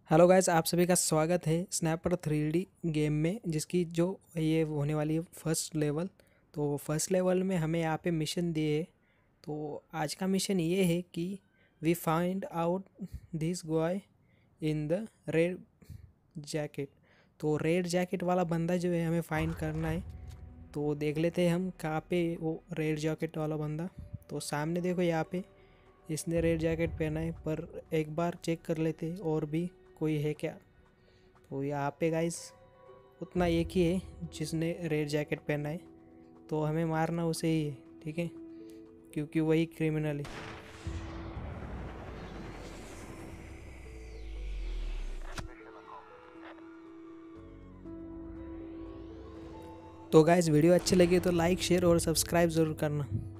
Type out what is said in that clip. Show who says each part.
Speaker 1: Hello guys, आप सभी का स्वागत है स्नैपर 3D गेम में, जिसकी जो ये होने वाली है फर्स्ट लेवल। तो फर्स्ट लेवल में हमें यहाँ पे मिशन दिए है। तो आज का मिशन ये है कि we find out this boy in the red jacket. तो रेड जैकेट वाला बंदा जो है हमें फाइंड करना है। तो देख लेते हैं हम कहाँ पे वो रेड जैकेट वाला बंदा। तो सामने देखो, यहाँ पे इसने रेड जैकेट पहना है, पर एक बार चेक कर लेते हैं और भी कोई है क्या। तो यहाँ पे गाइस उतना एक ही है जिसने रेड जैकेट पहना है, तो हमें मारना उसे ही है, ठीक है, क्योंकि वही क्रिमिनल है। तो गाइस वीडियो अच्छी लगी तो लाइक शेयर और सब्सक्राइब ज़रूर करना।